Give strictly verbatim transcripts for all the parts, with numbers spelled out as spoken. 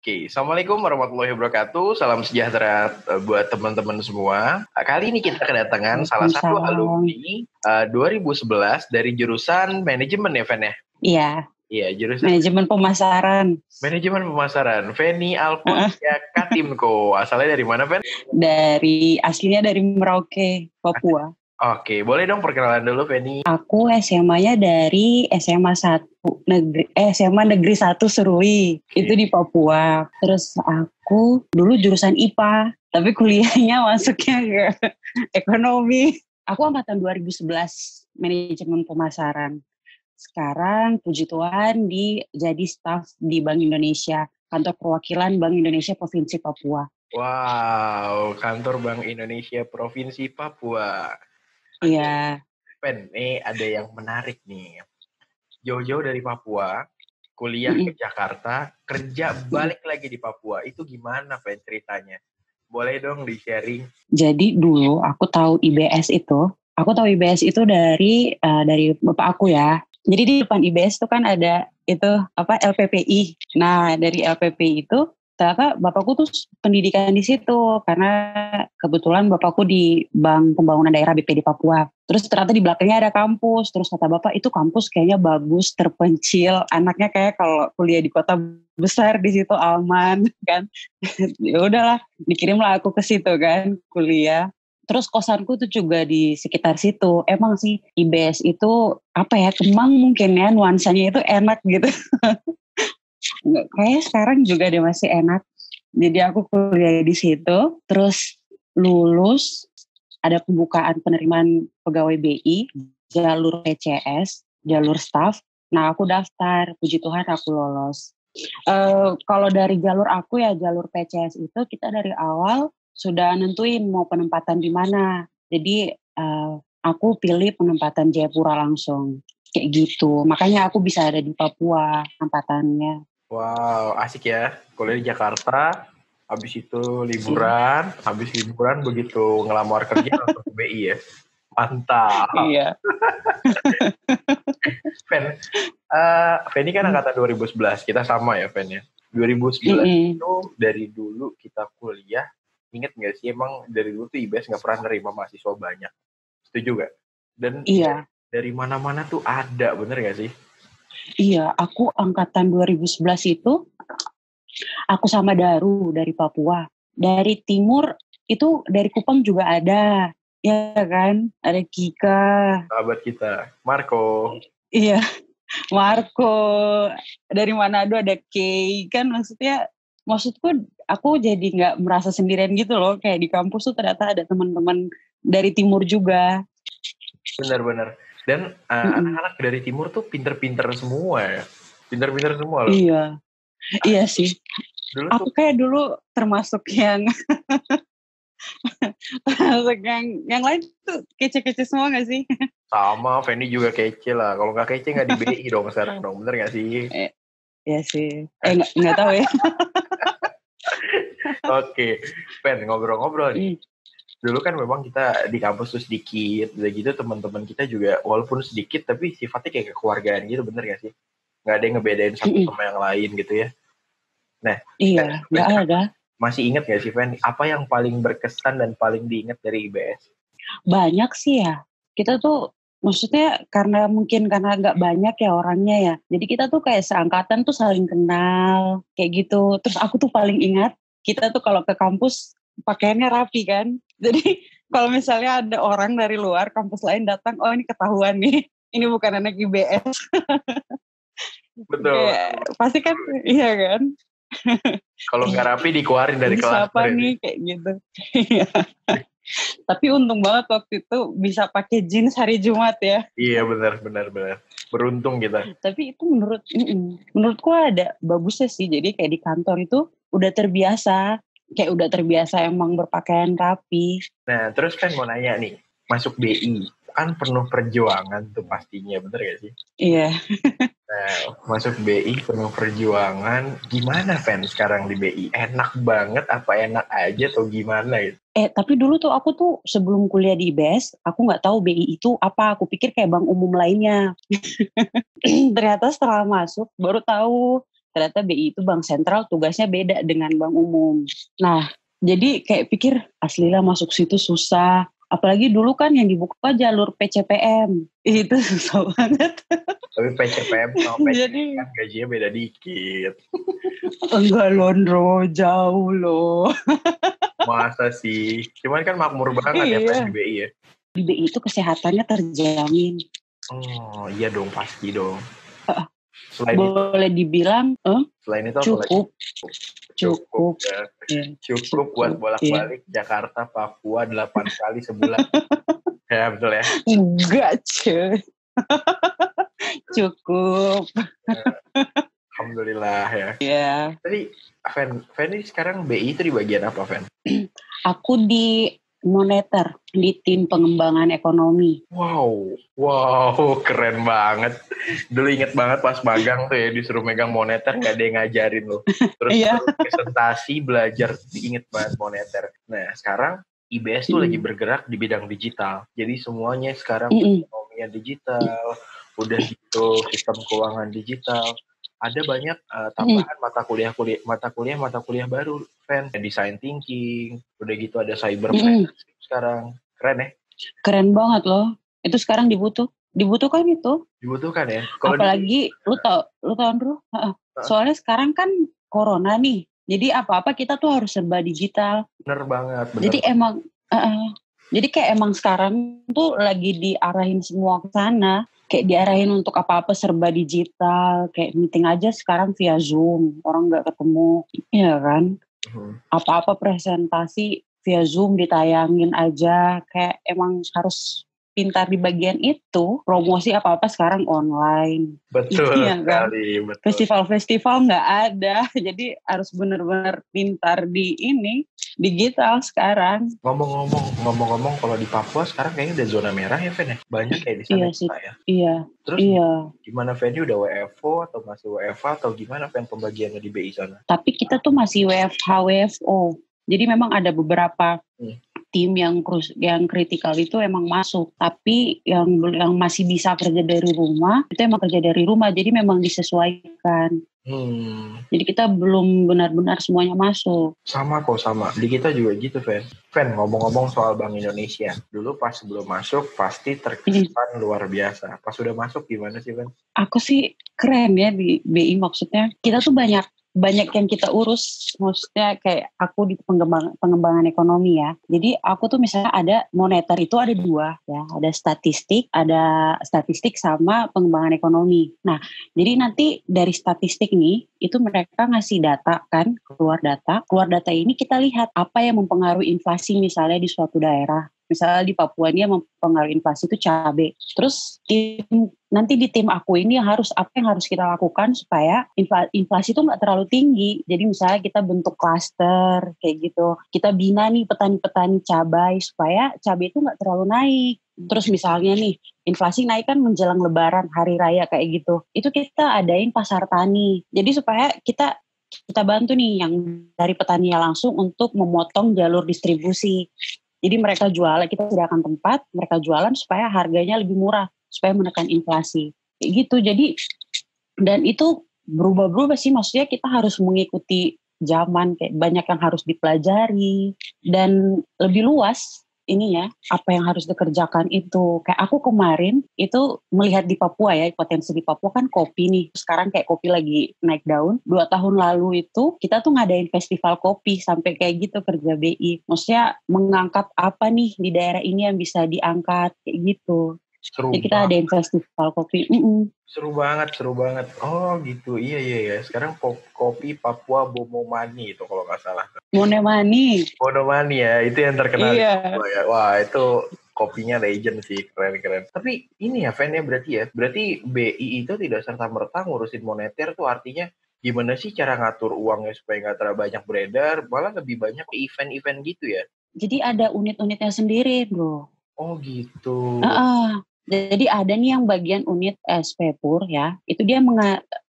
Oke, Assalamualaikum warahmatullahi wabarakatuh. Salam sejahtera uh, buat teman-teman semua. Uh, kali ini kita kedatangan salah satu alumni uh, dua ribu sebelas dari jurusan manajemen ya, Fen ya? Iya. Iya, jurusan manajemen pemasaran. Manajemen pemasaran. Feni Alfonsia Katimko. Asalnya dari mana, Fen? Dari aslinya dari Merauke, Papua. Oke, boleh dong perkenalan dulu, Feni. Aku S M A-nya dari S M A satu negeri eh, S M A Negeri satu Serui. Okay. Itu di Papua. Terus aku dulu jurusan I P A, tapi kuliahnya masuknya ke ekonomi. Aku angkatan dua ribu sebelas, manajemen pemasaran. Sekarang puji Tuhan di jadi staf di Bank Indonesia, kantor perwakilan Bank Indonesia Provinsi Papua. Wow, kantor Bank Indonesia Provinsi Papua. Iya. Pen, ini ada yang menarik nih. Jauh-jauh dari Papua, kuliah mm-hmm. ke Jakarta, kerja balik mm-hmm. lagi di Papua. Itu gimana, Pen, ceritanya? Boleh dong di-sharing? Jadi dulu aku tahu I B S itu, aku tahu I B S itu dari uh, dari bapak aku ya. Jadi di depan I B S itu kan ada itu apa L P P I. Nah, dari L P P I itu ternyata bapakku tuh pendidikan di situ karena kebetulan bapakku di Bank Pembangunan Daerah B P D Papua. Terus ternyata di belakangnya ada kampus. Terus kata bapak itu kampus kayaknya bagus, terpencil. Anaknya kayak kalau kuliah di kota besar di situ aman kan. Ya udahlah, dikirimlah aku ke situ kan kuliah. Terus kosanku tuh juga di sekitar situ. Emang sih I B S itu apa ya, Kemang mungkin ya, nuansanya itu enak gitu. Kayaknya sekarang juga dia masih enak. Jadi aku kuliah di situ, terus lulus, ada pembukaan penerimaan pegawai B I, jalur P C S, jalur staff. Nah aku daftar, puji Tuhan aku lolos. Uh, kalau dari jalur aku ya, jalur P C S itu kita dari awal sudah nentuin mau penempatan di mana. Jadi uh, aku pilih penempatan Jayapura langsung, kayak gitu. Makanya aku bisa ada di Papua tempatannya. Wow, asik ya. Kuliah di Jakarta, habis itu liburan, hmm. habis liburan begitu ngelamar kerja langsung ke B I ya. Mantap. Iya. Fen, uh, Feni kan angkatan dua ribu sebelas, kita sama ya Fen ya. dua ribu sebelas mm-hmm. itu dari dulu kita kuliah, inget gak sih emang dari dulu tuh I B S gak pernah nerima mahasiswa banyak. Setuju gak? Dan iya. dari mana-mana tuh ada, bener gak sih? Iya, aku angkatan dua ribu sebelas itu, aku sama Daru dari Papua. Dari timur itu dari Kupang juga ada, ya kan? Ada Kika. Sahabat kita, Marco. Iya, Marco. Dari Manado ada Kay. Kan maksudnya, maksudku aku jadi gak merasa sendirian gitu loh. Kayak di kampus tuh ternyata ada teman-teman dari timur juga. Benar-benar. Dan uh, mm-hmm. anak-anak dari timur tuh pinter-pinter semua ya. Pinter-pinter semua loh. Iya. Ah, iya sih. Dulu aku tuh, kayak dulu termasuk yang termasuk yang yang lain tuh kece-kece semua gak sih? Sama, Feni juga kece lah. Kalau gak kece gak di B I dong sekarang dong. Bener gak sih? Eh, iya sih. Eh gak, gak tahu ya. Oke. Fen, ngobrol-ngobrol nih. Mm. Dulu kan memang kita di kampus tuh sedikit, udah gitu teman-teman kita juga walaupun sedikit tapi sifatnya kayak kekeluargaan gitu, bener gak sih? Gak ada yang ngebedain satu mm-hmm. sama yang lain gitu ya. Nah, iya, kan, gak ada. Masih ingat gak sih, Fen? Apa yang paling berkesan dan paling diingat dari I B S? Banyak sih ya. Kita tuh maksudnya karena mungkin karena gak banyak ya orangnya ya. Jadi kita tuh kayak seangkatan tuh saling kenal kayak gitu. Terus aku tuh paling ingat kita tuh kalau ke kampus pakaiannya rapi kan. Jadi kalau misalnya ada orang dari luar kampus lain datang, oh ini ketahuan nih, ini bukan anak I B S. Betul. Kayak, pasti kan, iya kan. Kalau nggak rapi dikeluarin dari kelas. Siapa nih kayak gitu. Tapi untung banget waktu itu bisa pakai jeans hari Jumat ya. Iya benar benar benar. Beruntung kita. Tapi itu menurut menurutku ada bagusnya sih. Jadi kayak di kantor itu udah terbiasa. Kayak udah terbiasa emang berpakaian rapi. Nah terus kan mau nanya nih, masuk B I kan penuh perjuangan tuh pastinya, bener gak sih? Iya. Nah masuk B I penuh perjuangan, gimana Fen sekarang di B I? Enak banget apa enak aja atau gimana gitu? Eh tapi dulu tuh aku tuh sebelum kuliah di I B S, aku gak tahu B I itu apa, aku pikir kayak bank umum lainnya. Ternyata setelah masuk baru tahu. ternyata B I itu bank sentral, tugasnya beda dengan bank umum. Nah, jadi kayak pikir aslilah masuk situ susah. Apalagi dulu kan yang dibuka jalur P C P M. Itu susah banget. Tapi P C P M sama P C M Jadi, kan gajinya beda dikit. Enggak Londro, jauh loh. Masa sih? Cuman kan makmur banget ya Fen Iya. di B I ya. Di B I itu kesehatannya terjamin. Oh iya dong, pasti dong. Uh, Selain boleh itu, dibilang eh, selain itu cukup. apa lagi? Cukup. Cukup ya. Ya, Cukup buat bolak-balik ya. Jakarta, Papua delapan kali sebulan. Ya betul ya. Enggak cuy. Cukup. Alhamdulillah ya. Iya. Tadi Fen, Fen ini sekarang B I itu di bagian apa Fen? Aku di moneter, di tim pengembangan ekonomi. Wow, wow, keren banget. Dulu inget banget pas magang tuh ya, disuruh megang moneter, gak ada yang ngajarin loh. Terus Iya. presentasi, belajar, inget banget moneter. Nah, sekarang I B S tuh mm-hmm. lagi bergerak di bidang digital. Jadi semuanya sekarang mm-hmm. ekonominya digital, udah gitu sistem keuangan digital. Ada banyak uh, tambahan mm-hmm. mata kuliah kuliah mata kuliah mata kuliah baru, Fen. Design thinking, udah gitu ada cyber mm-hmm. sekarang. Keren ya? Keren banget loh. Itu sekarang dibutuh. Dibutuhkan itu. Dibutuhkan ya. Kalo apalagi di... lu tau, lu tau Andrew? Uh, soalnya sekarang kan corona nih. Jadi apa-apa kita tuh harus serba digital. Bener banget. Bener jadi banget. emang, uh, jadi kayak emang sekarang tuh lagi diarahin semua ke sana. Kayak diarahin untuk apa-apa serba digital. Kayak meeting aja sekarang via Zoom. Orang gak ketemu. Iya kan? Uh-huh. Apa-apa presentasi via Zoom ditayangin aja. Kayak emang harus pintar di bagian itu. Promosi apa-apa sekarang online. Betul iya, sekali. Kan? Betul. Festival-festival gak ada. Jadi harus benar-benar pintar di ini. Digital sekarang. Ngomong-ngomong, ngomong-ngomong kalau di Papua sekarang kayaknya udah zona merah ya, Fen ya? Banyak kayak di sana iya sih. ya? Iya. Terus iya. gimana Fen? Udah W F O atau masih W F A atau gimana Fen pembagiannya di B I sana? Tapi kita tuh masih W F H, W F O. Jadi memang ada beberapa hmm. tim yang yang kritikal itu emang masuk. Tapi yang yang masih bisa kerja dari rumah, itu emang kerja dari rumah. Jadi memang disesuaikan. Hmm. Jadi kita belum benar-benar semuanya masuk. Sama kok, sama. Di kita juga gitu, Fen. Fen, ngomong-ngomong soal Bank Indonesia. Dulu pas sebelum masuk, pasti terkesan hmm. luar biasa. Pas sudah masuk, gimana sih, Fen? Aku sih keren ya di B I maksudnya. Kita tuh banyak banyak yang kita urus, maksudnya kayak aku di pengembangan, pengembangan ekonomi ya. Jadi aku tuh misalnya ada moneter itu ada dua ya, ada statistik, ada statistik sama pengembangan ekonomi. Nah, jadi nanti dari statistik nih, itu mereka ngasih data kan, keluar data. Keluar data ini kita lihat apa yang mempengaruhi inflasi misalnya di suatu daerah. Misalnya di Papua ini yang mempengaruhi inflasi itu cabai. Terus tim, nanti di tim aku ini yang harus apa yang harus kita lakukan supaya inflasi itu nggak terlalu tinggi. Jadi misalnya kita bentuk klaster kayak gitu. Kita bina nih petani-petani cabai supaya cabai itu nggak terlalu naik. Terus misalnya nih inflasi naik kan menjelang Lebaran, hari raya kayak gitu. Itu kita adain pasar tani. Jadi supaya kita kita bantu nih yang dari petani langsung untuk memotong jalur distribusi. Jadi mereka jualan, kita sediakan tempat, mereka jualan supaya harganya lebih murah, supaya menekan inflasi. Kayak gitu, jadi dan itu berubah-berubah sih, maksudnya kita harus mengikuti zaman, kayak banyak yang harus dipelajari, dan lebih luas ini ya, apa yang harus dikerjakan itu. Kayak aku kemarin itu melihat di Papua ya, potensi di Papua kan kopi nih. Sekarang kayak kopi lagi naik daun. Dua tahun lalu itu kita tuh ngadain festival kopi sampai kayak gitu kerja B I. Maksudnya mengangkat apa nih di daerah ini yang bisa diangkat kayak gitu. Seru Jadi kita adain festival kopi. Mm-mm. Seru banget, seru banget. Oh gitu, iya iya iya. Sekarang kopi Papua Bomomani itu kalau nggak salah. Monemani. Monomani ya, itu yang terkenal iya. di Papua ya. Wah itu kopinya legend sih, keren-keren. Tapi ini ya, Fen ya berarti ya. Berarti B I itu tidak serta-merta ngurusin moneter tuh artinya gimana sih cara ngatur uangnya supaya nggak terlalu banyak beredar, malah lebih banyak event-event gitu ya. Jadi ada unit-unitnya sendiri, bro. Oh gitu. Uh-uh. Jadi ada nih yang bagian unit S P Pur ya, itu dia menga-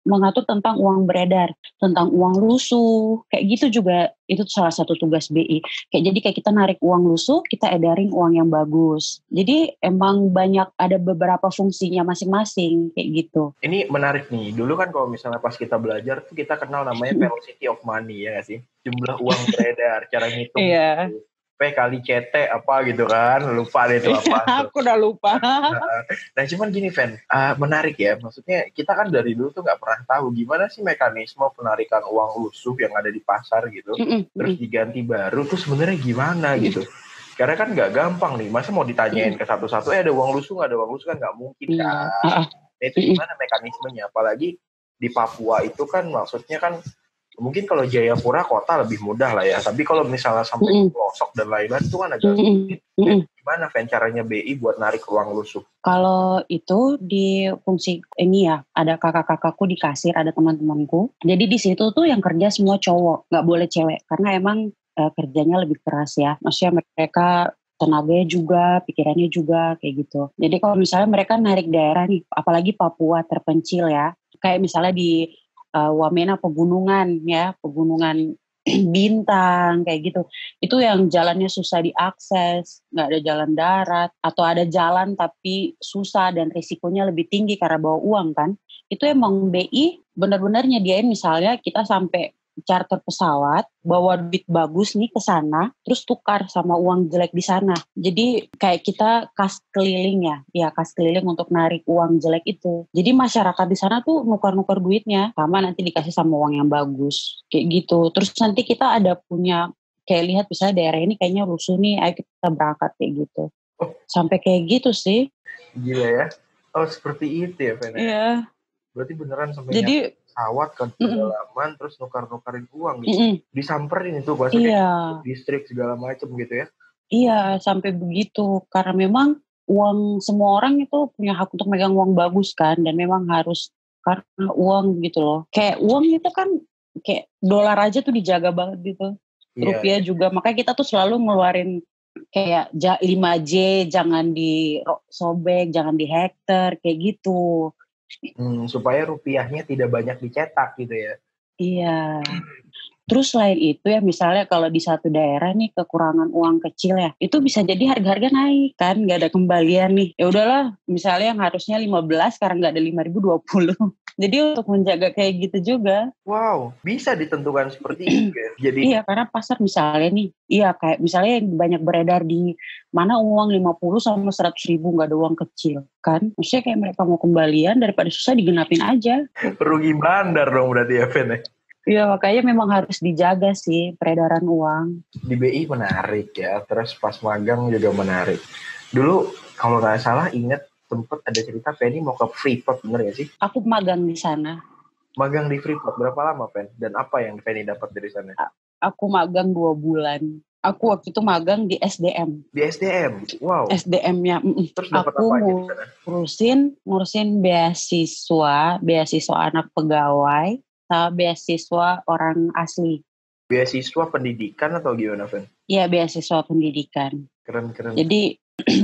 mengatur tentang uang beredar, tentang uang lusuh, kayak gitu juga itu salah satu tugas B I. Kayak jadi kayak kita narik uang lusuh, kita edarin uang yang bagus. Jadi emang banyak ada beberapa fungsinya masing-masing kayak gitu. Ini menarik nih. Dulu kan kalau misalnya pas kita belajar tuh kita kenal namanya velocity of money ya nggak sih? Jumlah uang beredar, cara ngitung. Iya. Gitu. P kali C T apa gitu kan, lupa deh itu apa. Aku udah lupa. Nah cuman gini Fen, uh, menarik ya, maksudnya kita kan dari dulu tuh nggak pernah tahu gimana sih mekanisme penarikan uang lusuh yang ada di pasar gitu, mm-mm. terus diganti baru tuh sebenarnya gimana gitu. Karena kan nggak gampang nih, masa mau ditanyain ke satu-satu, eh ada uang lusuh nggak ada uang lusuh kan nggak mungkin kan. Nah, itu gimana mekanismenya, apalagi di Papua itu kan maksudnya kan mungkin kalau Jayapura kota lebih mudah lah ya, tapi kalau misalnya sampai mm. pelosok dan lain-lain itu kan agak sulit. Mm. Gimana Fen caranya B I buat narik uang lusuh? Kalau itu di fungsi ini ya, ada kakak-kakakku di kasir, ada teman-temanku. Jadi di situ tuh yang kerja semua cowok, nggak boleh cewek, karena emang eh, kerjanya lebih keras ya. Maksudnya mereka tenaganya juga, pikirannya juga kayak gitu. Jadi kalau misalnya mereka narik daerah nih, apalagi Papua terpencil ya, kayak misalnya di Uh, Wamena pegunungan ya, pegunungan bintang kayak gitu. Itu yang jalannya susah diakses, nggak ada jalan darat, atau ada jalan tapi susah dan risikonya lebih tinggi karena bawa uang kan. Itu emang B I benar-benar nyediain misalnya kita sampai charter pesawat, bawa duit bagus nih ke sana, terus tukar sama uang jelek di sana. Jadi kayak kita kas keliling ya, ya kas keliling untuk narik uang jelek itu. Jadi masyarakat di sana tuh nukar-nukar duitnya, sama nanti dikasih sama uang yang bagus, kayak gitu. Terus nanti kita ada punya, kayak lihat misalnya daerah ini kayaknya rusuh nih, ayo kita berangkat kayak gitu. Sampai kayak gitu sih. Gila ya. Oh seperti itu ya, Fen? Iya. Berarti beneran sampai Jadi pesawat ke pedalaman mm, terus nukar-nukarin uang gitu. Mm, disamperin itu bahasa iya. distrik segala macam gitu ya. Iya, sampai begitu. Karena memang uang semua orang itu punya hak untuk megang uang bagus kan, dan memang harus karena uang gitu loh. Kayak uang itu kan kayak dolar aja tuh dijaga banget gitu. Yeah. Rupiah juga, makanya kita tuh selalu ngeluarin kayak lima J jangan disobek, jangan dihektar kayak gitu. Hmm, supaya rupiahnya tidak banyak dicetak gitu ya. Iya. Terus selain itu ya misalnya kalau di satu daerah nih kekurangan uang kecil ya, itu bisa jadi harga-harga naik kan, nggak ada kembalian nih. Ya udahlah, misalnya yang harusnya lima belas sekarang nggak ada lima ribu dua puluh. Jadi untuk menjaga kayak gitu juga. Wow, bisa ditentukan seperti itu ya. Jadi iya, karena pasar misalnya nih, iya kayak misalnya yang banyak beredar di mana uang lima puluh sama seratus ribu nggak ada uang kecil kan. Maksudnya kayak mereka mau kembalian daripada susah digenapin aja. Rugi bandar dong berarti ya, Fen. Iya, makanya memang harus dijaga sih peredaran uang. Di B I menarik ya, terus pas magang juga menarik. Dulu kalau nggak salah ingat tempat ada cerita Penny mau ke Freeport, bener gak sih? Aku magang di sana. Magang di Freeport berapa lama, Pen? Dan apa yang Penny dapat dari sana? Aku magang dua bulan. Aku waktu itu magang di S D M. Di S D M? Wow. S D M-nya. Terus dapat aku apa aja di sana? ngurusin, ngurusin beasiswa, beasiswa anak pegawai, sama beasiswa orang asli. Beasiswa pendidikan atau gimana, Fen? Iya, beasiswa pendidikan. Keren-keren. Jadi,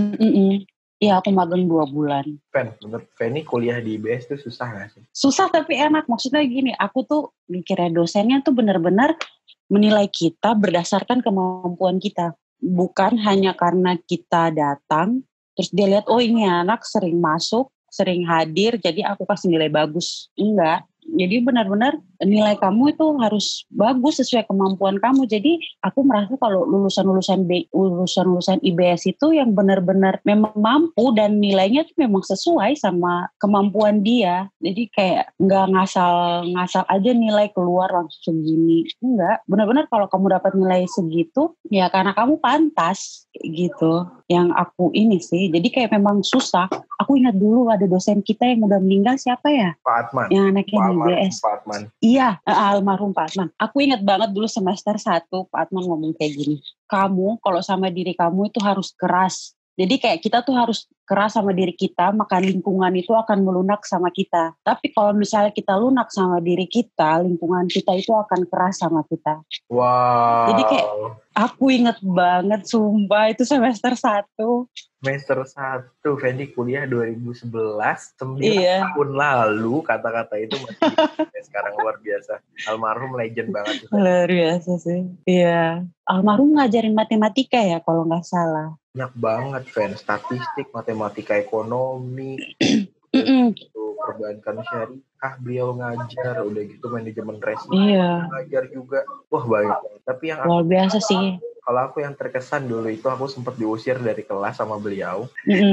iya aku magang dua bulan. Pen, menurut Penny kuliah di I B S itu susah gak sih? Susah tapi enak. Maksudnya gini, aku tuh mikirnya dosennya tuh benar-benar menilai kita berdasarkan kemampuan kita. Bukan hanya karena kita datang, terus dia lihat, oh ini anak sering masuk, sering hadir, jadi aku kasih nilai bagus. Enggak. Jadi benar-benar nilai kamu itu harus bagus sesuai kemampuan kamu. Jadi aku merasa kalau lulusan-lulusan B, lulusan-lulusan I B S itu yang benar-benar memang mampu dan nilainya itu memang sesuai sama kemampuan dia. Jadi kayak nggak ngasal-ngasal aja nilai keluar langsung segini. Enggak, benar-benar kalau kamu dapat nilai segitu ya karena kamu pantas gitu. Yang aku ini sih, jadi kayak memang susah. Aku ingat dulu ada dosen kita yang udah meninggal, siapa ya? Pak Atman. Yang anaknya di I B S. Pak Atman. Iya, almarhum Pak Atman. Aku ingat banget dulu semester satu Pak Atman ngomong kayak gini. Kamu kalau sama diri kamu itu harus keras. Jadi kayak kita tuh harus keras sama diri kita, maka lingkungan itu akan melunak sama kita. Tapi kalau misalnya kita lunak sama diri kita, lingkungan kita itu akan keras sama kita. Wow. Jadi kayak Aku inget banget, sumpah itu semester satu. Semester satu, Fendi kuliah dua ribu sebelas, sembilan Iya. tahun lalu kata-kata itu masih sekarang luar biasa. Almarhum legend banget sih. Luar biasa sih. Iya. Almarhum ngajarin matematika ya kalau nggak salah. Banyak banget, Fen. Statistik, matematika ekonomi, itu perbankan syariah beliau ngajar, udah gitu manajemen resiko iya. ngajar juga. Wah banyak banget. Tapi yang luar aku, biasa sih. kalau aku yang terkesan dulu itu aku sempat diusir dari kelas sama beliau.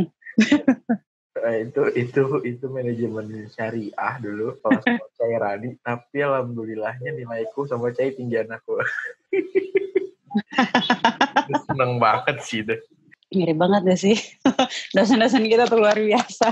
itu itu itu manajemen syariah dulu kelas sama Cai Rani, tapi alhamdulillahnya nilaiku sama Cai tinggian aku. Seneng banget sih deh. Mirip banget gak sih? Dosen-dosen kita tuh luar biasa.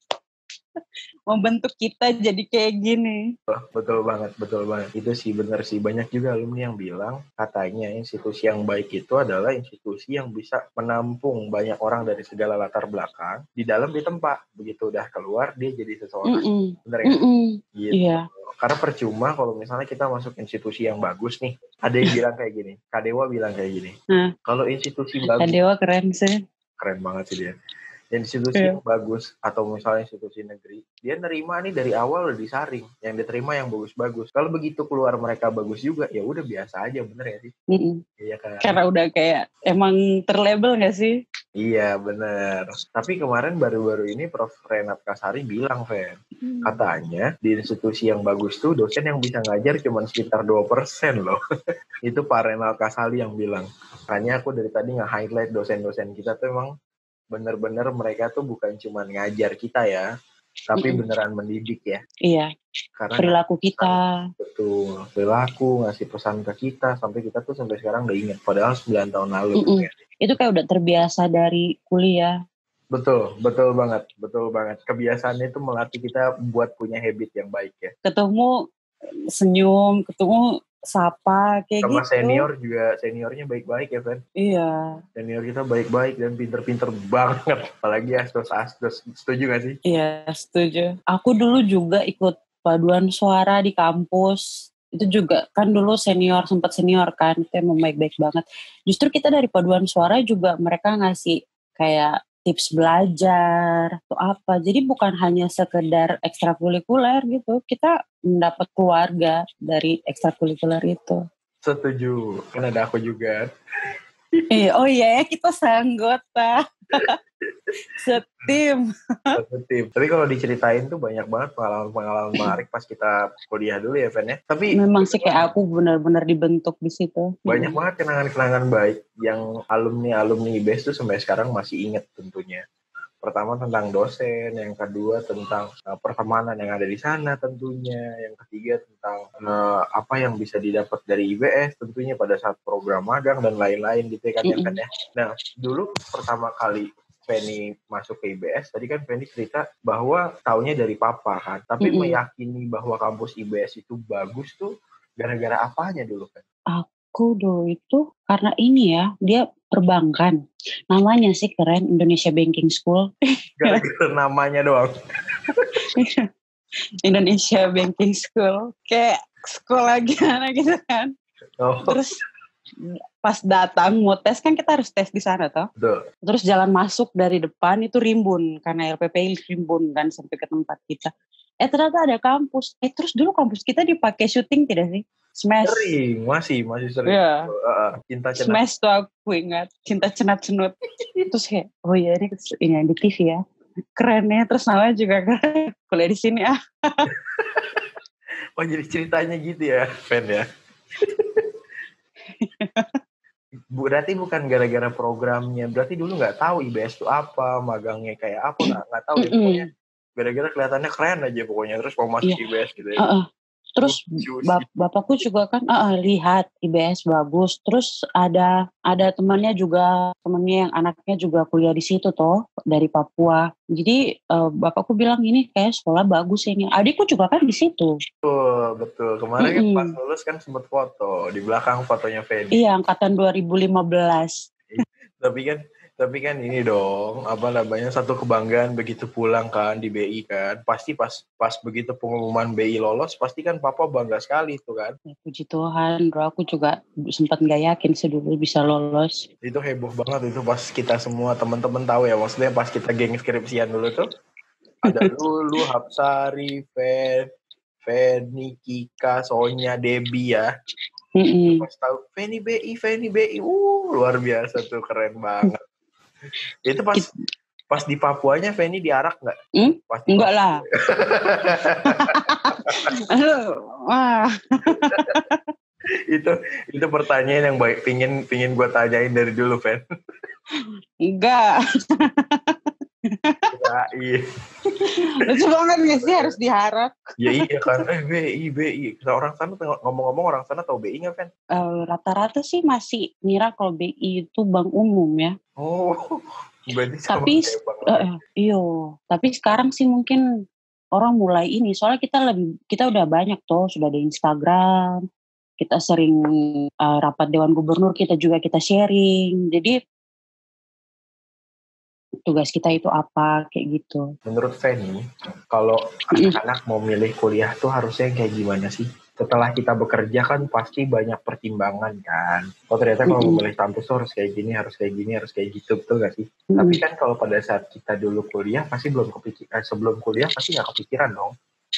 Membentuk kita jadi kayak gini. Oh, betul banget, betul banget. Itu sih benar sih. Banyak juga alumni yang bilang katanya institusi yang baik itu adalah institusi yang bisa menampung banyak orang dari segala latar belakang di dalam di tempat. Begitu udah keluar dia jadi seseorang. Bener ya? Gitu. Iya. Karena percuma kalau misalnya kita masuk institusi yang bagus nih. Ada yang bilang kayak gini. Kak Dewa bilang kayak gini. Nah, kalau institusi bagus. Kak Dewa keren sih. Keren banget sih dia. Institusi yeah. yang bagus atau misalnya institusi negeri, dia nerima nih dari awal udah disaring, yang diterima yang bagus-bagus. Kalau begitu keluar mereka bagus juga, ya udah biasa aja, bener ya sih? Mm-hmm. Iya kan? Karena udah kayak emang terlabel nggak sih? Iya bener. Tapi kemarin baru-baru ini Prof Renat Kasari bilang, Fen, hmm. katanya di institusi yang bagus tuh dosen yang bisa ngajar cuma sekitar dua persen loh. Itu Pak Renat Kasari yang bilang. Makanya aku dari tadi nge-highlight dosen-dosen kita tuh emang bener-bener mereka tuh bukan cuma ngajar kita ya, tapi mm-hmm. beneran mendidik ya. Iya. Karena perilaku kita. Betul. Perilaku, ngasih pesan ke kita, sampai kita tuh sampai sekarang udah ingat. Padahal sembilan tahun lalu. Mm-hmm. Ya. Itu kayak udah terbiasa dari kuliah. Betul, betul banget. Betul banget. Kebiasaannya itu melatih kita buat punya habit yang baik ya. Ketemu senyum, ketemu sapa kayak sama gitu. Sama senior juga, seniornya baik-baik ya, Fen? Iya. Senior kita baik-baik dan pinter-pinter banget. Apalagi asdos-asdos. Setuju gak sih? Iya, setuju. Aku dulu juga ikut paduan suara di kampus. Itu juga kan dulu senior, sempat senior kan. Itu emang baik-baik banget. Justru kita dari paduan suara juga mereka ngasih kayak tips belajar atau apa. Jadi bukan hanya sekedar ekstrakurikuler gitu. Kita mendapat keluarga dari ekstrakurikuler itu. Setuju. Kan ada aku juga. Eh, oh iya ya, kita seanggota. Setim. Setim. Tapi kalau diceritain tuh banyak banget pengalaman-pengalaman menarik pas kita kuliah dulu ya, Fen ya. Tapi memang sih kayak aku benar-benar dibentuk di situ. Banyak hmm. banget kenangan-kenangan baik yang alumni-alumni I B S tuh sampai sekarang masih ingat tentunya. Pertama tentang dosen, yang kedua tentang uh, pertemanan yang ada di sana tentunya, yang ketiga tentang uh, apa yang bisa didapat dari I B S tentunya pada saat program magang dan lain-lain gitu kan ya kan ya. Nah dulu pertama kali Feni masuk ke I B S, tadi kan Feni cerita bahwa taunya dari papa kan, tapi mm-hmm. meyakini bahwa kampus I B S itu bagus tuh gara-gara apanya dulu kan? Aku dulu itu karena ini ya, dia perbankan. Namanya sih keren, Indonesia Banking School. Gara-gara namanya doang. Indonesia Banking School. Kayak sekolah gimana gitu kan. Oh. Terus pas datang mau tes kan kita harus tes di sana toh. Betul. Terus jalan masuk dari depan itu rimbun. Karena L P P I rimbun kan sampai ke tempat kita. Eh ternyata ada kampus. Eh terus dulu kampus kita dipakai syuting tidak sih? Smash. Sering, masih, masih sering. Yeah. Uh, cinta cenat. Smash tuh aku ingat. Cinta cenat-cenut. Terus kayak, oh iya ini, ini di T V ya. Keren ya, terus namanya juga keren. Kuliah di sini ah. Oh jadi ceritanya gitu ya, Fen ya. Berarti bukan gara-gara programnya. Berarti dulu nggak tahu I B S itu apa, magangnya kayak apa, nggak nggak tahu ya pokoknya. Gara-gara kelihatannya keren aja pokoknya, terus mau masuk yeah. I B S gitu ya. Uh-uh. Terus bap- bapakku juga kan uh, lihat I B S bagus. Terus ada ada temannya juga, temannya yang anaknya juga kuliah di situ toh, dari Papua. Jadi uh, bapakku bilang ini kayak sekolah bagus ini. Adikku juga kan di situ. Betul, betul. Kemarin mm-hmm. kan pas lulus kan sempat foto di belakang fotonya Feni. Iya, angkatan dua ribu lima belas. Tapi kan Tapi kan ini dong, apa namanya, satu kebanggaan begitu pulang kan di B I kan. Pasti pas pas begitu pengumuman B I lolos, pasti kan papa bangga sekali tuh kan. Ya, puji Tuhan, bro, aku juga sempat nggak yakin sih dulu bisa lolos. Itu heboh banget itu pas kita semua teman-teman tahu ya, maksudnya pas kita geng skripsian dulu tuh. Ada Lulu, Hapsari, Fen, Feni, Kika, Sonya, Debbie ya. Mm-mm. Pas tahu Feni B I, Feni B I, uh luar biasa tuh, keren banget. Itu pas pas di Papuanya Feni diarak nggak? Hmm? Pas Enggak lah. Wah. itu itu pertanyaan yang baik, pingin pingin gue tanyain dari dulu, Fen. Enggak. Ya, iya. Lucu banget gak sih harus diharap? Ya iya kan, eh B I, B I. Orang sana ngomong-ngomong, orang sana tahu B I nggak, Fen? Uh, rata-rata sih masih ngira kalau B I itu bank umum ya. Oh, berarti sama tapi kayak bank uh, iyo, tapi sekarang sih mungkin orang mulai ini, soalnya kita lebih kita udah banyak tuh, sudah di Instagram, kita sering uh, rapat Dewan Gubernur, kita juga kita sharing, jadi tugas kita itu apa, kayak gitu. Menurut Feni, kalau anak-anak mau milih kuliah tuh harusnya kayak gimana sih? Setelah kita bekerja kan pasti banyak pertimbangan kan. Oh ternyata kalau mau milih kampus tuh harus kayak gini, harus kayak gini, harus kayak gitu, betul gak sih? Mm-hmm. Tapi kan kalau pada saat kita dulu kuliah, pasti belum kepikiran, sebelum kuliah pasti gak kepikiran dong.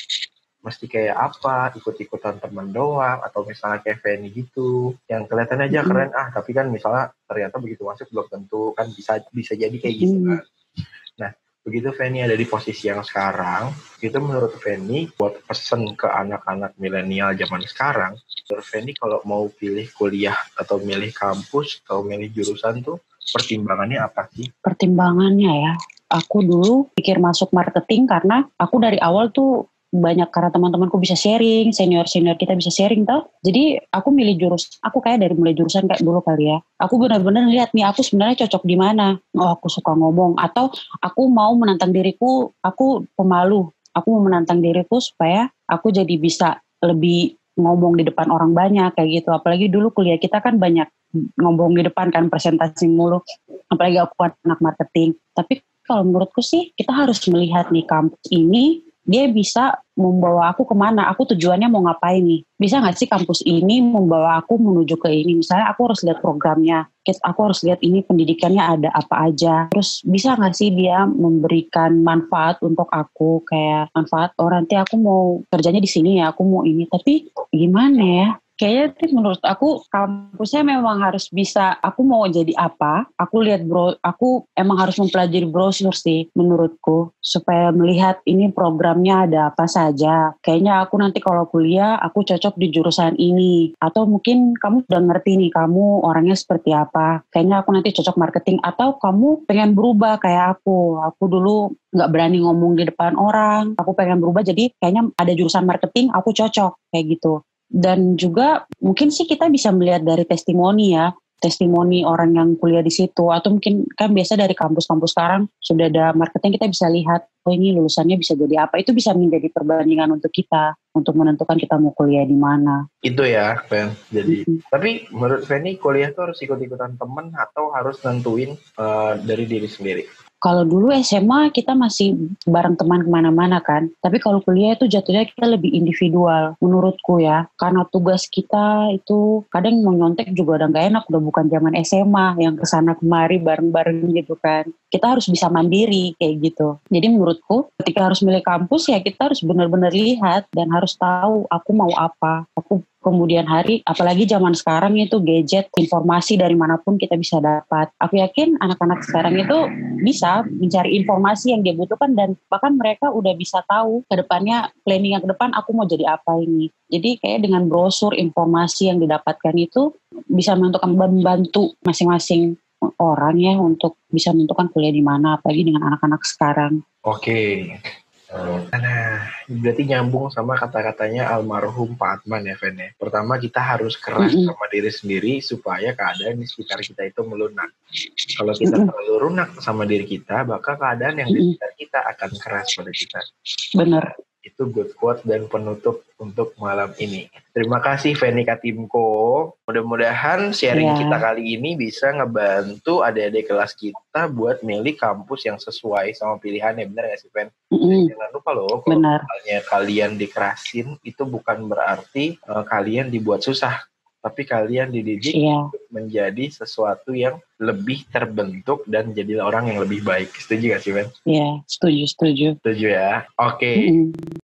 Mesti kayak apa, ikut-ikutan temen doang, atau misalnya kayak Feni gitu, yang kelihatan aja mm-hmm. keren, ah tapi kan misalnya ternyata begitu masuk belum tentu, kan bisa bisa jadi kayak gitu kan. Nah, begitu Feni ada di posisi yang sekarang, itu menurut Feni, buat pesen ke anak-anak milenial zaman sekarang, menurut Feni kalau mau pilih kuliah, atau milih kampus, atau milih jurusan tuh, pertimbangannya apa sih? Pertimbangannya ya, aku dulu pikir masuk marketing karena aku dari awal tuh banyak karena teman-temanku bisa sharing, senior-senior kita bisa sharing tau. Jadi aku milih jurus, aku kayak dari mulai jurusan kayak dulu kali ya. Aku benar-benar lihat nih aku sebenarnya cocok di mana. Oh aku suka ngomong, atau aku mau menantang diriku, aku pemalu. Aku mau menantang diriku supaya aku jadi bisa lebih ngomong di depan orang banyak kayak gitu. Apalagi dulu kuliah kita kan banyak ngomong di depan kan, presentasi mulu. Apalagi aku anak marketing. Tapi kalau menurutku sih kita harus melihat nih kampus ini dia bisa membawa aku kemana, aku tujuannya mau ngapain nih. Bisa gak sih kampus ini membawa aku menuju ke ini, misalnya aku harus lihat programnya, aku harus lihat ini pendidikannya ada apa aja. Terus bisa gak sih dia memberikan manfaat untuk aku, kayak manfaat, oh nanti aku mau kerjanya di sini ya, aku mau ini, tapi gimana ya? Kayaknya menurut aku kampusnya memang harus bisa, aku mau jadi apa, aku lihat bro, aku emang harus mempelajari brosur sih menurutku, supaya melihat ini programnya ada apa saja. Kayaknya aku nanti kalau kuliah, aku cocok di jurusan ini. Atau mungkin kamu udah ngerti nih, kamu orangnya seperti apa. Kayaknya aku nanti cocok marketing. Atau kamu pengen berubah kayak aku. Aku dulu gak berani ngomong di depan orang, aku pengen berubah, jadi kayaknya ada jurusan marketing, aku cocok, kayak gitu. Dan juga mungkin sih kita bisa melihat dari testimoni ya, testimoni orang yang kuliah di situ, atau mungkin kan biasa dari kampus-kampus sekarang sudah ada marketing, kita bisa lihat oh ini lulusannya bisa jadi apa, itu bisa menjadi perbandingan untuk kita untuk menentukan kita mau kuliah di mana. Itu ya, Fen. Jadi, mm-hmm. Tapi menurut Feni kuliah tuh harus ikut-ikutan temen atau harus nentuin uh, dari diri sendiri? Kalau dulu S M A kita masih bareng teman kemana-mana kan. Tapi kalau kuliah itu jatuhnya kita lebih individual menurutku ya. Karena tugas kita itu kadang mau nyontek juga udah gak enak. Udah bukan zaman S M A yang kesana kemari bareng-bareng gitu kan. Kita harus bisa mandiri kayak gitu. Jadi menurutku ketika harus milih kampus ya kita harus benar-benar lihat dan harus tahu aku mau apa. Aku kemudian hari, apalagi zaman sekarang itu gadget, informasi dari manapun kita bisa dapat. Aku yakin anak-anak sekarang itu bisa mencari informasi yang dia butuhkan dan bahkan mereka udah bisa tahu ke depannya, planning yang ke depan aku mau jadi apa ini. Jadi kayak dengan brosur informasi yang didapatkan itu bisa menentukan, membantu masing-masing orang ya untuk bisa menentukan kuliah di mana, apalagi dengan anak-anak sekarang. Oke. Nah, berarti nyambung sama kata-katanya almarhum Pak Atman ya, Fen ya. Pertama kita harus keras mm-hmm. sama diri sendiri supaya keadaan di sekitar kita itu melunak. Kalau kita mm-hmm. terlalu lunak sama diri kita, maka keadaan yang di sekitar kita akan keras pada kita. Benar. Itu Itu good quote dan penutup untuk malam ini. Terima kasih Feni Katimko. Mudah-mudahan sharing yeah. kita kali ini bisa ngebantu adik-adik kelas kita buat milih kampus yang sesuai sama pilihannya. Benar gak sih Fen? Mm-hmm. Jangan lupa loh, kalau misalnya kalian dikerasin, itu bukan berarti uh, kalian dibuat susah. Tapi kalian dididik yeah. menjadi sesuatu yang lebih terbentuk dan jadi orang yang lebih baik. Setuju gak sih, Ben? Iya, yeah, setuju, setuju. Setuju ya? Oke. Okay. Mm-hmm.